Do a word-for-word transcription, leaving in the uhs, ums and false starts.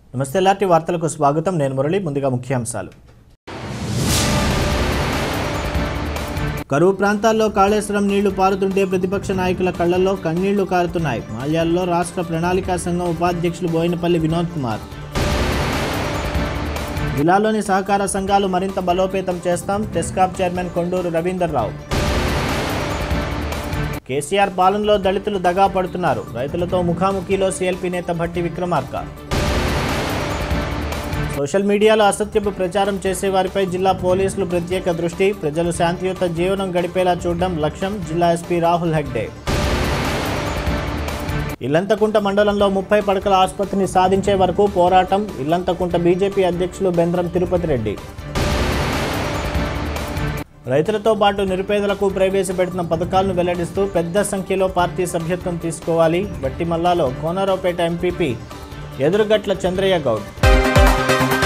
నమస్తే ఎల్ఆర్టీ వార్తలకు స్వాగతం. నేను మురళి. ముందుగా ముఖ్యాంశాలు. కరువు ప్రాంతాల్లో కాళేశ్వరం నీళ్లు పారుతుంటే ప్రతిపక్ష నాయకుల కళ్లల్లో కన్నీళ్లు కారుతున్నాయి. మాల్యాల్లో రాష్ట్ర ప్రణాళికా సంఘం ఉపాధ్యక్షులు బోయినపల్లి వినోద్ కుమార్. జిల్లాలోని సహకార సంఘాలు మరింత బలోపేతం చేస్తాం. టెస్కాప్ చైర్మన్ కొండూరు రవీందర్ రావు. కేసీఆర్ పాలనలో దళితులు దగా పడుతున్నారు. రైతులతో ముఖాముఖిలో సీఎల్పీ నేత భట్టి విక్రమార్క. సోషల్ మీడియాలో అసత్యపు ప్రచారం చేసే వారిపై జిల్లా పోలీసులు ప్రత్యేక దృష్టి. ప్రజలు శాంతియుత జీవనం గడిపేలా చూడడం లక్ష్యం. జిల్లా ఎస్పీ రాహుల్ హెగ్డే. ఇల్లంతకుంట మండలంలో ముప్పై పడకల ఆసుపత్రిని సాధించే వరకు పోరాటం. ఇల్లంతకుంట బీజేపీ అధ్యక్షులు బెంద్రం తిరుపతి రెడ్డి. రైతులతో పాటు నిరుపేదలకు ప్రవేశపెడుతున్న పథకాలను వెల్లడిస్తూ పెద్ద సంఖ్యలో పార్టీ సభ్యత్వం తీసుకోవాలి. బట్టిమల్లాలో కోనరావుపేట ఎంపీపీ ఎదురుగట్ల చంద్రయ్య గౌడ్.